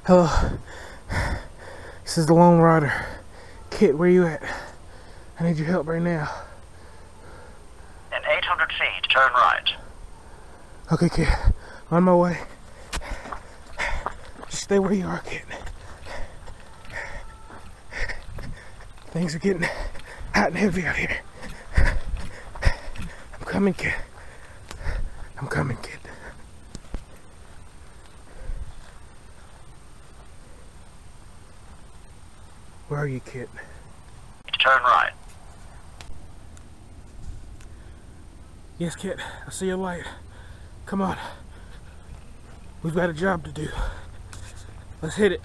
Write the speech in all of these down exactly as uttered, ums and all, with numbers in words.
Hello. This is the Lone Rider. KITT, where you at? I need your help right now. In eight hundred feet, turn right. Okay, KITT. On my way. Just stay where you are, KITT. Things are getting hot and heavy out here. I'm coming, KITT. I'm coming, KITT. Where are you, KITT? Turn right. Yes, KITT. I see a light. Come on. We've got a job to do. Let's hit it.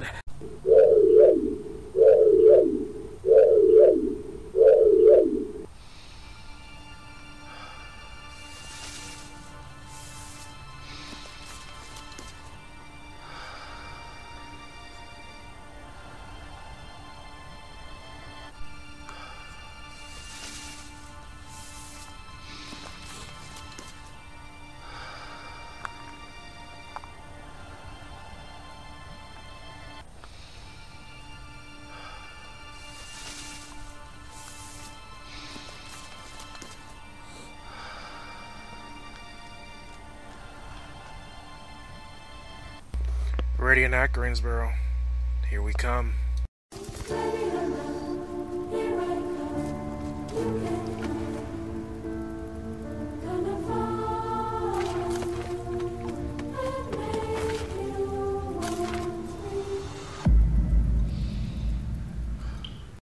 Ready and at Greensboro. Here we come.